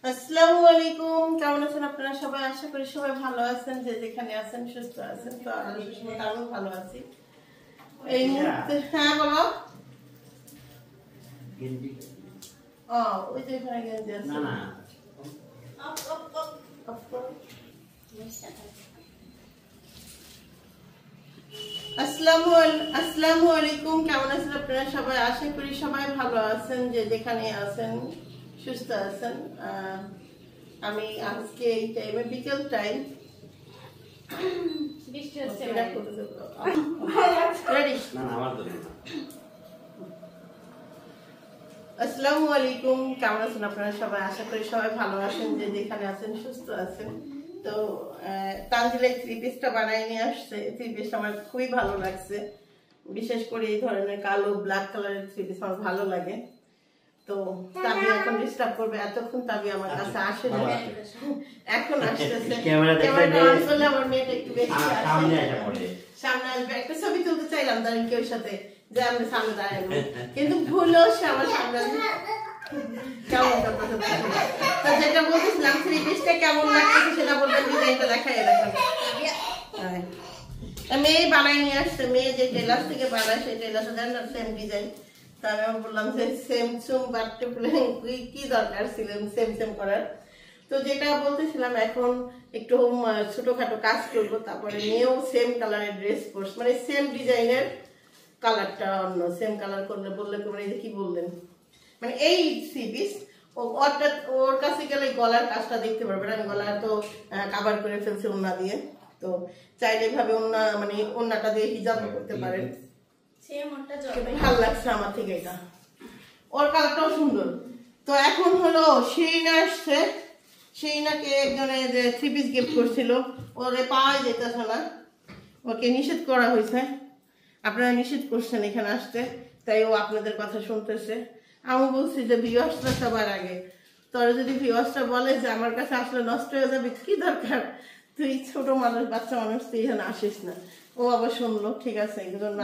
আসসালামু আলাইকুম, কেমন আছেন আপনারা সবাই? আশা করি সবাই ভালো আছেন, যে যেখানে আছেন সুস্থ আছেন। তো আমিও ভালো আছি এই মুহূর্তে। হ্যাঁ বলো। ওই যে এখানে গেঞ্জি আছে। আসসালামু আলাইকুম, কেমন আছেন আপনারা সবাই? আশা করি সবাই ভালো আছেন, যে যেখানে আছেন সুস্থ আছেন। আমি আজকে এই টাইমে বিকেল টাইম আসসালামু আলাইকুম, কেমন আছেন আপনারা সবাই? আশা করি সবাই ভালো আছেন, যে যেখানে আছেন সুস্থ আছেন। তো তানজিলা এই থ্রি পিসটা বানাই নিয়ে আসছে। থ্রি পিসটা আমার খুবই ভালো লাগছে, বিশেষ করে এই ধরনের কালো ব্ল্যাক কালারের থ্রি পিস আমার ভালো লাগে। তো তাবি এখন ডিস্টার্ব করবে, এতক্ষণ তাবি আমার কাছে আসে না, এখন আসতেছে। ক্যামেরাটা অন করলে আমার মেয়েটা একটু বেশি সামনে আসবে। একটা ছবি তুলতে চাইলাম দাঁড়িয়ে কেউ সাথে, যে আমরা সামনে দাঁড়াবো, কিন্তু ভুলেও সে আমার সামনে কেমন তো যেটা বলতেছিলাম থ্রি পিসটা কেমন লাগছে সেটা বলবেন, ডিজাইনটা দেখাই দেখেন। মেয়ে বানাই নিয়ে আসছে, মেয়ে যে টেলার থেকে বানায় সেই টেলারটা দেন না সেম ডিজাইন। তা আমি বললাম যে সেম সুম বাড়তে কি দরকার ছিল সেম সেম করার। তো যেটা বলতেছিলাম, এখন একটু ছোটখাটো কাজ করবো, তারপরে মেয়েও সেম কালারের ড্রেস পরছে, মানে সেম ডিজাইনের কালারটা অন্য সেম কালার করলে বললে মানে কি বললেন, মানে এই থ্রি পিস ওর কাছে গেলে গলার কাজটা দেখতে পারবেন। আমি গলা তো কাভার করে ফেলছি ওন্না দিয়ে, তো চাইলে ভাবে ওন্না মানে ওন্নাটা দিয়ে হিজাব করতে পারেন। ভালো লাগছে আমার থেকে এটা, ওর কালারটাও সুন্দর। তো এখন হলো শিরিনা আসছে, শিরিনাকে একজনের থ্রি পিস গিফট করছিল, ওরে পাওয়া যেতেছে না, ওকে নিষেধ করা হয়েছে। আপনারা নিষেধ করছেন এখানে আসতে, তাই ও আপনাদের কথা শুনতেছে। আমি বলছি যে ভিউয়ার্সটা সবার আগে, তোরা যদি ভিউয়ার্সটা বলে যে আমার কাছে আসলে নষ্ট হয়ে যাবে, কি দরকার, তুই ছোট মানুষ বাচ্চা মানুষ, তুই এখানে আসিস না। ও আবার শুনলো, ঠিক আছে এগুলো না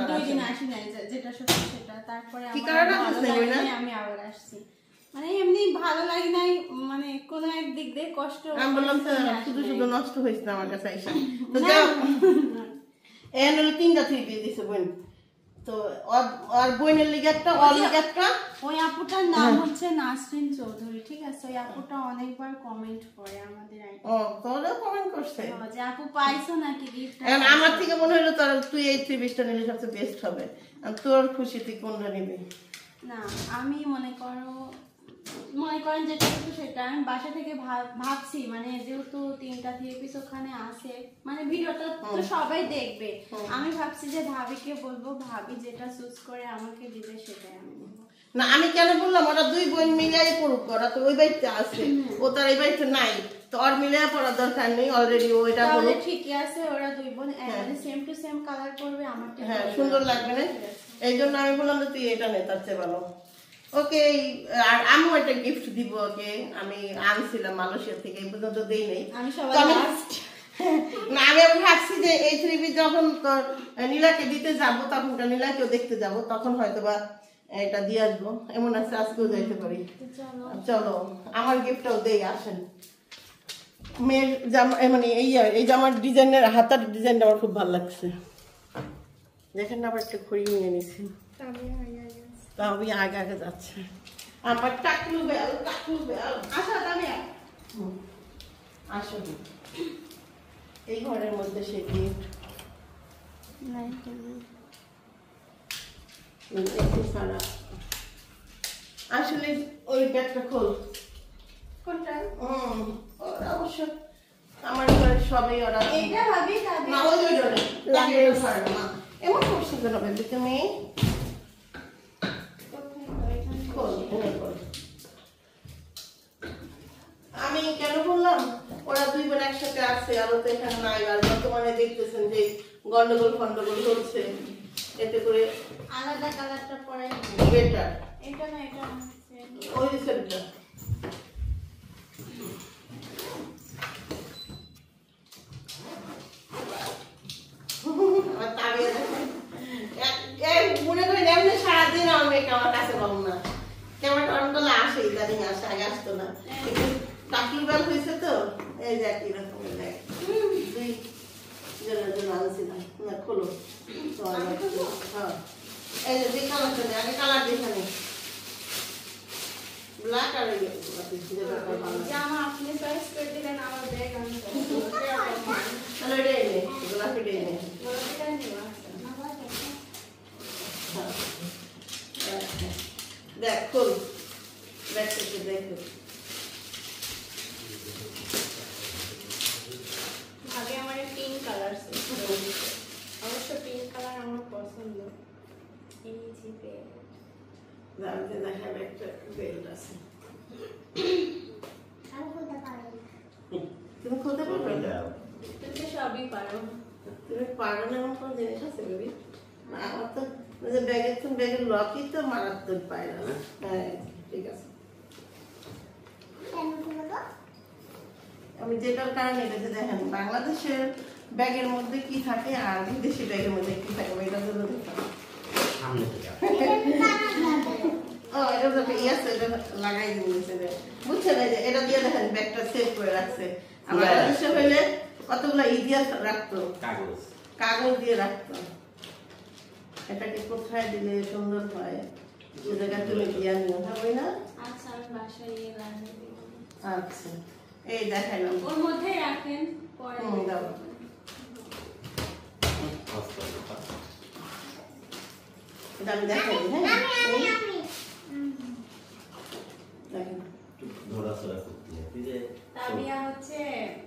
আমি আবার আসছি, মানে এমনি ভালো লাগে নাই, মানে কোন এক দিক দিয়ে কষ্ট। আমি বললাম শুধু শুধু নষ্ট হয়েছে না আমার কাছে আইসা। তো এন হলো 3টা থ্রি পিস দিছে বোন, তো আর বোনের লিগে একটা, ওর লিগে একটা। ওই আপুটার নাম হচ্ছে নাসরিন চৌধুরী, ঠিক আছে? ওই আপুটা অনেকবার কমেন্ট করে আমাদের আইডি। ও তোরা কমেন্ট করছে যে আপু পাইছো নাকি গিফট? আমার থেকে মনে হলো তুই এই থ্রি পিসটা নিলে সবচেয়ে বেস্ট হবে। তোর খুশি তুই কোনটা নিবি? না আমি মনে করেন যেটা একটু সেটা আমি বাসা থেকে ভাবছি, মানে যেহেতু 3টা থ্রি পিস ওখানে আছে, মানে ভিডিওটা তো সবাই দেখবে, আমি ভাবছি যে ভাবিকে বলবো, ভাবি যেটা চুজ করে আমাকে দিবে সেটাই আমি নেবো। না আমি কেন বললাম, ওরা দুই বোন মিলাই পড়ুক, ওরা তো ওই বাড়িতে আছে, ও তার এই বাড়িতে নাই, তো ওর মিলাই পড়ার দরকার নেই, অলরেডি ওইটা তাহলে ঠিকই আছে, ওরা দুই বোন মানে সেম টু সেম কালার করবে, আমারটা হ্যাঁ সুন্দর লাগবে না, এই জন্য আমি বললাম তুই এটা নে, তার চেয়ে ভালো। ওকে, আর আমিও একটা গিফট দিব ওকে, আমি আনছিলাম মালয়েশিয়া থেকে, এই পর্যন্ত দেই নেই। না আমি ভাবছি যে এই থ্রি পিস যখন নীলাকে দিতে যাবো, তখন নীলাকেও দেখতে যাব, তখন হয়তো বা এটা দিয়ে আসবো, এমন আছে আজকেও যাইতে পারি। চলো আমার গিফটটাও দেই, আসেন। মেয়ের জামা মানে এই জামার ডিজাইনের হাতার ডিজাইনটা আমার খুব ভালো লাগছে, দেখেন আবার একটা ঘড়ি নিয়ে নিছি, তবে আগে আগে যাচ্ছে আমার টাকলু বেল আসা তবে আসো এই ঘরের মধ্যে সে গিফট আসলে ওই ব্যাগটা খোল। কোনটা? ওরা অবশ্য আমার ঘরে সবাই ওরা এইটা ভাবি না ওই লাগে না, এমন করছে কেন বেবি তুমি? আমি কেন বললাম ওরা দুই বোন একসাথে আছে, আর তো এখানে নাই, আর বর্তমানে দেখতেছেন যে গন্ডগোল ফন্ডগোল হচ্ছে, এতে করে আলাদা কালারটা পরাই বেটার। এটা না, এটা ওই সেটটা মনে করেন এমনি সারাদিন আমার মেয়েকে আমার কাছে পাবো না, কেমন আসে ইদানিং আসে, আগে আসতো না। টাকলু ব্যাগ হয়েছে তো এই যে একই রকমের ব্যাগ দুই জনের জন্য আনছিলাম না খোলো হ্যাঁ এই যে দুই কালার জন্য আগে কালার দেখে নেই ব্ল্যাক আর জামা আপনি চয়েস করে দিলেন আমার ব্যাগ আমি তাহলে এটাই নে গোলাপিটাই নে দেখ খোল ব্যাগ থেকে দেখো আগে আমার পিঙ্ক কালার অবশ্য পিঙ্ক কালার আমার পছন্দ এই জিপে জানতে দেখা একটা বেল্ট আছে তুমি খুলতে পারবে না তুমি তো সবই পারো তুমি পারো না এমন কোনো জিনিস আছে বেবি আমার তো যে ব্যাগের লকই তো মারাত্মক পায় না হ্যাঁ ঠিক আছে আমি যেটার কারণে এটাতে দেখেন বাংলাদেশের ব্যাগের মধ্যে কি থাকে আর বিদেশি ব্যাগের মধ্যে কি থাকে এটা জন্য দেখতাম ও এটা তো ইয়াছে এটা লাগাই দিয়েছে বুঝছেন যে এটা দিয়ে দেখেন ব্যাগটা সেভ করে রাখছে আর বাংলাদেশে হইলে কতগুলো ইতিহাস রাখতো কাগজ দিয়ে রাখতো এটাকে কোথায় দিলে সুন্দর হয় যে জায়গা তুমি দিয়ে নিও হবে না আচ্ছা আমি বাসায় গিয়ে লাগিয়ে দেব আচ্ছা এই দেখাইলাম ওর মধ্যে রাখেন পরে দাও এটা আমি দেখাই দিই হ্যাঁ দেখেন তাবিয়া হচ্ছে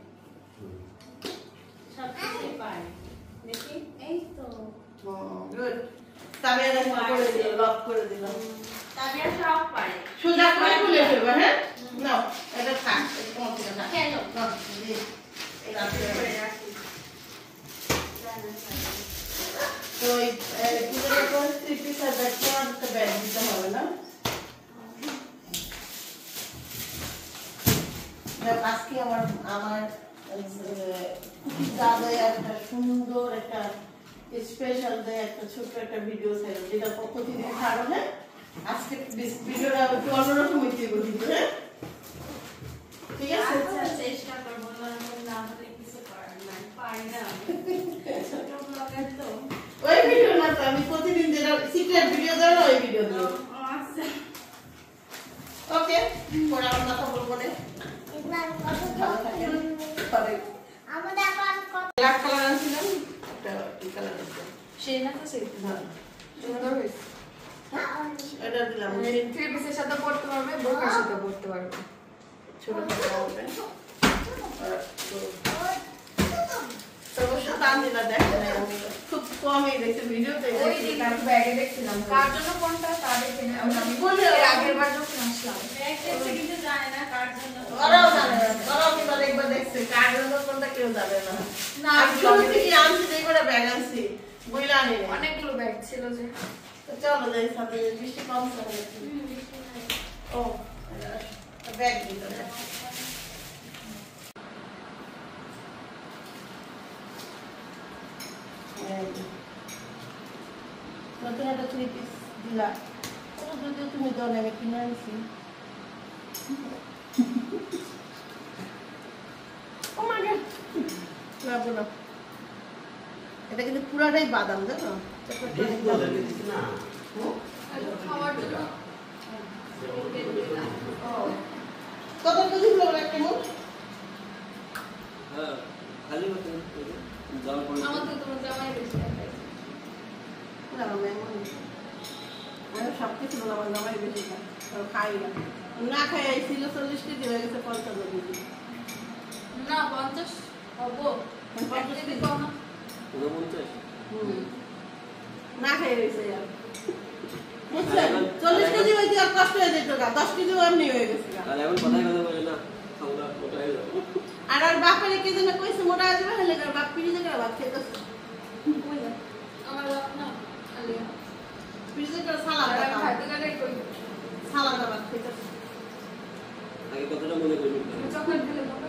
সব কিছু পায় দেখি এই তো গুড তাবিয়া দেখো করে দিলাম লক করে দিলাম তাবিয়া সব পায় সোজা করে খুলে ফেলবা হ্যাঁ নাও এটা থাক এটা তোমার থেকে থাক কেন নাও জি এটা করে রাখি তো এই পুরো কোন স্ট্রিপি সাইড একটা ব্যাগ দিতে হবে না আজকে আমার দাদা একটা সুন্দর একটা স্পেশাল ডে একটা ছোট্ট একটা ভিডিও ছিল যেটা প্রতিদিন ছাড়ো হ্যাঁ আজকে ভিডিওটা একটু অন্যরকম হইতে বলি হ্যাঁ ঠিক আছে আচ্ছা চেষ্টা করব না হলে কিছু করার নাই পারি না ছোট ব্লগার তো ওই ভিডিও না তো আমি প্রতিদিন যেটা সিক্রেট ভিডিও দেব ওই ভিডিও দেব আচ্ছা ওকে পরে আমরা কথা বলবো না ভালো থাকেন পরে আমাদের এখন ব্ল্যাক কালার আনছিলাম একটা কি কালার আছে সেই না তো সেই হ্যাঁ সুন্দর হয়েছে এটা দিলাম থ্রি পিসের সাথে পড়তে পারবে বোরকার সাথে পড়তে পারবে ছোট ছোট হবে অবশ্য দাম দিলা দেখেন আমি খুব কমই দেখছি ভিডিওতে ওই দিন আমি ব্যাগে দেখছিলাম কার জন্য কোনটা তা দেখে আমি বলে আগের বার যখন আসলাম ব্যাগ দেখতে কিন্তু জানে না কার জন্য ওরাও জানে না ওরাও কিন্তু একবার দেখছে কার জন্য কোনটা কেউ জানে না না আমি শুরু থেকে আনছি যে করে ব্যাগ আনছি বুঝলা নি অনেকগুলো ব্যাগ ছিল যে তো চলো যাই সাথে বৃষ্টি কম হবে ও ব্যাগ দিতে নতুন একটা 3 পিস দিলা ও যদি তুমি দাও না আমি কিনে আনছি ও মা গড না বলো এটা কিন্তু পুরাটাই বাদাম জানো খাওয়ার জন্য কত কেজি হলো একটা মুঠ হ্যাঁ খালি মতো জামা পরে আমার তো তোমার জামাই বেশি দেখায় না আমি সব কিছু বললাম আমার জামাই বেশি খাই না না খাই ছিল 40 কেজি হয়ে গেছে 55 কেজি না 50 হবো 50 কেজি কম 49 না খাই রয়েছে আর বুঝছেন 40 কেজি হইতে আর কষ্ট হয়ে যেত না 10 কেজি এমনি হয়ে গেছে আর এখন কথাই কথা বলে না খাওয়া ওটাই যাবে আর বাপের কি যেন কইছে মোটা যাবে হলে বাপ পিড়ি থেকে ভাত খেতেছে আমার বাপ না আলিয়া পিড়ি থেকে সালাদ আর দাও ভাত গালে কই সালাদ ভাত খেতেছে আগে কথাটা মনে করবি চকলেট খেলে বাবা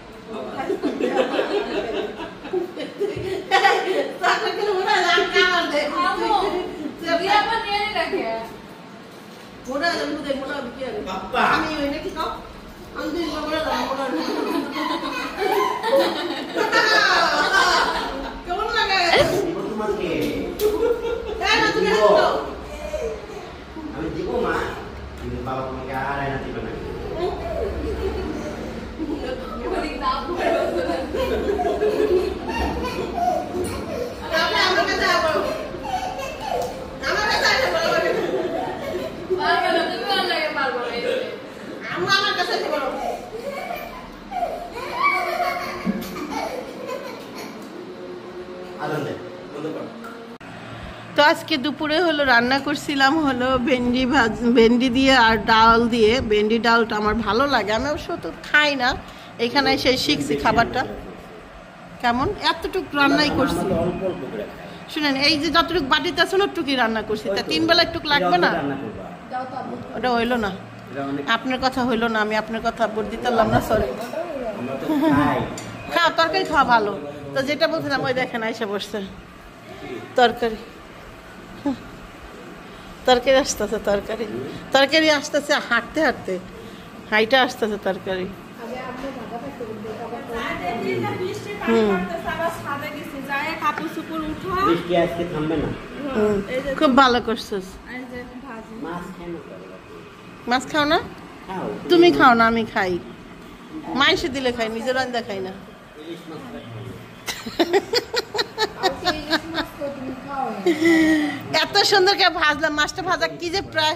তাকে কেন মোটা লাগ কামাল দে আমো দিয়া আবার নিয়ে রাখে মোটা যাবে মোটা বিকে বাপ্পা আমি ওই নাকি কাও আমি তো মোটা দাও আসতেছি বলো। তো আজকে দুপুরে হলো রান্না করছিলাম হলো ভেন্ডি দিয়ে আর ডাল দিয়ে। ভেন্ডি ডালটা আমার ভালো লাগে, আমি অবশ্য তো খাই না, এখানে এসে শিখছি খাবারটা কেমন। এতটুকু রান্নাই করছি, শুনেন এই যে যতটুকু বাটিতে আছে ওটুকুই রান্না করছি, তা 3 বেলা একটু লাগবে না। ওটা হইলো না, আপনার কথা হইলো না, আমি আপনার কথা বোধ দিতাম না, সরি। খাও তরকারি, খাওয়া ভালো। তো যেটা বলছিলাম ওই দেখেন আইসা বসছে তরকারি, তরকারি আসতেছে, তরকারি আসতেছে হাঁটতে হাঁটতে, হাইটা আসতেছে তরকারি। খুব ভালো করছিস। মাছ খাও না? তুমি খাও না, আমি খাই। মাইসে দিলে খাই, নিজের রান্না খাই না। এত সুন্দর করে ভাজলাম মাছটা, ভাজা কি যে প্রায়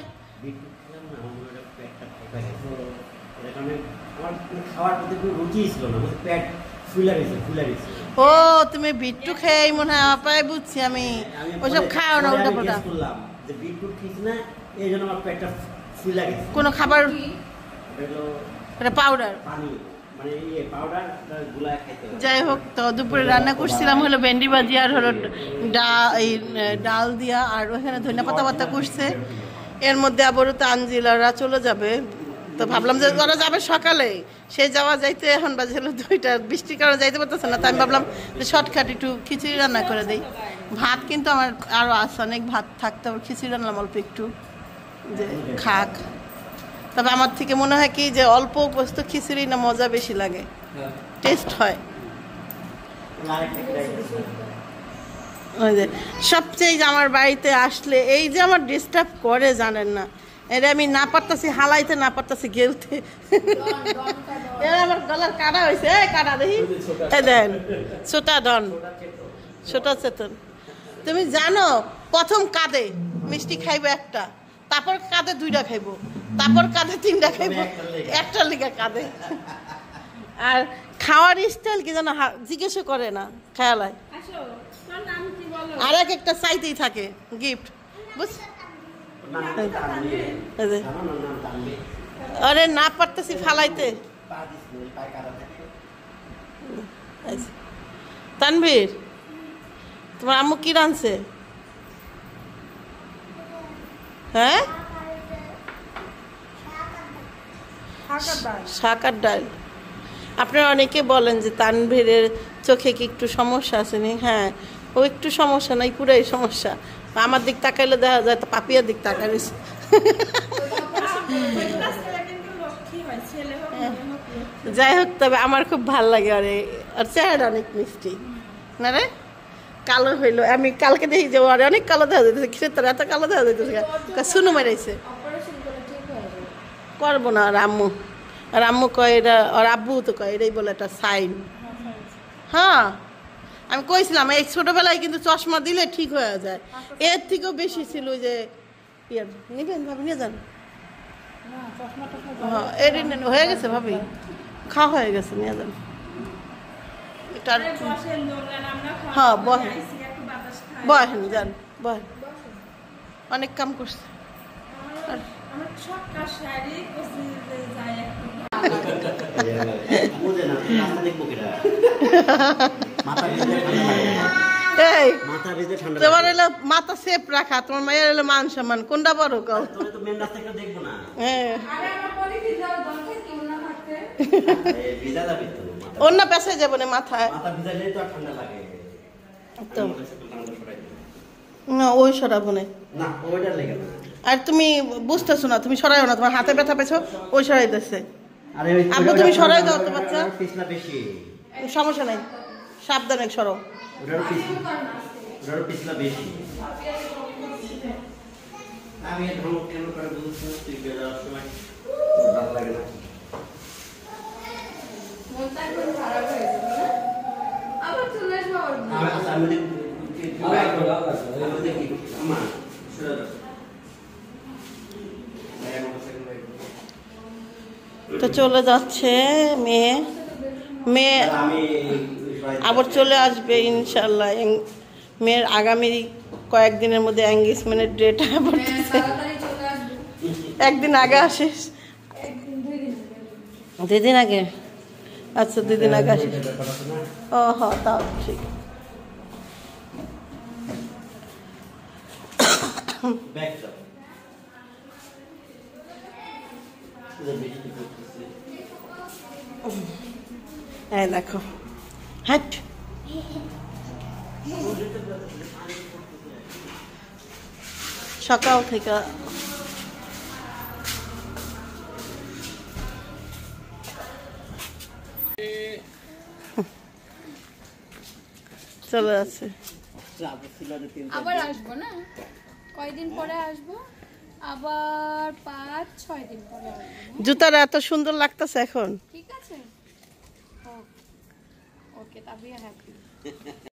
ও তুমি বিট্টু খেয়ে মনে হয় আপায় বুঝছি আমি, ওইসব খাও না উল্টা পাল্টা কোনো খাবার, পাউডার। যাই হোক, তো দুপুরে রান্না করছিলাম হলো ভেন্ডি ভাজি আর হলো ডাল দিয়া, আর ওখানে ধনিয়া পাতা বাতা করছে। এর মধ্যে আবারও তানজিলারা চলে যাবে, তো ভাবলাম যে ওরা যাবে সকালে, সে যাওয়া যাইতে এখন বাজে হলো 2টা, বৃষ্টির কারণে যাইতে পারতেছে না, তাই আমি ভাবলাম যে শর্টকাট একটু খিচুড়ি রান্না করে দিই। ভাত কিন্তু আমার আরও আছে, অনেক ভাত থাকতে, আবার খিচুড়ি রান্নাম অল্প একটু, যে খাক। তবে আমার থেকে মনে হয় কি যে অল্প বস্তু খিচুড়ি না মজা বেশি লাগে, টেস্ট হয়। ওই যে সবচেয়ে আমার বাড়িতে আসলে এই যে আমার ডিস্টার্ব করে জানেন না, এটা আমি না পারতাছি হালাইতে, না পারতাছি গেলতে। আমার গলার কাটা হয়েছে, কাটা দেখি দেন, ছোটা ডন, ছোটা চেতন। তুমি জানো প্রথম কাঁদে মিষ্টি খাইবো একটা, তারপর কাঁদে 2টা খাইবো, তারপর কাঁদে 3টা খাইবো, একটা লিগা কাঁদে। আর খাওয়ার স্টাইল কি যেন জিজ্ঞেস করে না, খেয়ালায় আর একটা চাইতেই থাকে গিফট, বুঝ। আরে না পারতেছি ফালাইতে। তানভীর, তোমার আম্মু কি রাঁধছে? হ্যাঁ, শাক আর ডাল। আপনারা অনেকে বলেন যে তানভীরের চোখে কি একটু সমস্যা আছে নি? হ্যাঁ, ও একটু সমস্যা নাই, পুরাই সমস্যা। আমার দিক তাকাইলে দেখা যায় তো পাপিয়ার দিক তাকাইছে। যাই হোক, তবে আমার খুব ভাল লাগে, আর চেহারা অনেক মিষ্টি না রে। কালো হইলো, আমি কালকে দেখি যে ওরে অনেক কালো দেখা যাইতেছে, কিসের তোর এত কালো দেখা যাইতেছে, শুনু মেরাইছে। করবো না, আর আম্মু কয় এটা, আর আব্বু তো কয় এটাই বলে একটা সাইন। হ্যাঁ, আমি কইছিলাম এই ছোটবেলায় কিন্তু চশমা দিলে ঠিক হয়ে যায়, এর থেকেও বেশি ছিল যে ইয়ার নিবেন ভাবি, নিয়ে যান। হ্যাঁ, এর হয়ে গেছে ভাবি, খাওয়া হয়ে গেছে, নিয়ে যান। হ্যাঁ, বহেন যান, বহেন, অনেক কাম করছে। এই তোমার এলো মাথা সেফ রাখা, তোমার মায়ের এলো মান সম্মান, কোনটা বড় কাউ? অন্য পেশে যাবো না মাথায়, না ওই সরাবো না। আর তুমি বুঝতেছো না, তুমি সরাইও না, তোমার হাতে ব্যথা পেছো, ওই সরাইতেছে। আব্বু তুমি সরাই দাও তো বাচ্চা, সমস্যা নাই, সাবধানে সরো। তো চলে যাচ্ছে মেয়ে মেয়ে আবার চলে আসবে ইনশাল্লাহ। মেয়ের আগামী কয়েকদিনের মধ্যে এঙ্গেজমেন্টের ডেট পড়তেছে। একদিন আগে আসিস? 2 দিন আগে? আচ্ছা 2 দিন আগে আসিস। ও হ্যাঁ, তাও ঠিক। এই দেখো, হাট সকাল থেকে চলে যাচ্ছে। আবার আসবো না, কয়দিন পরে আসবো, আবার 5-6 দিন পরে আসবো। জুতাটা এত সুন্দর লাগতেছে এখন। ঠিক আছে, ওকে, তবে হ্যাপি।